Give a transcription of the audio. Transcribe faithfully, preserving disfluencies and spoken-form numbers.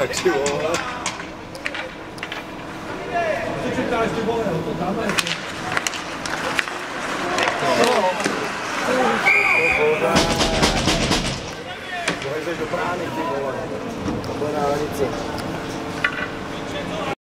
Jak ty vole. Co čekáš, ty vole, to tam je. No.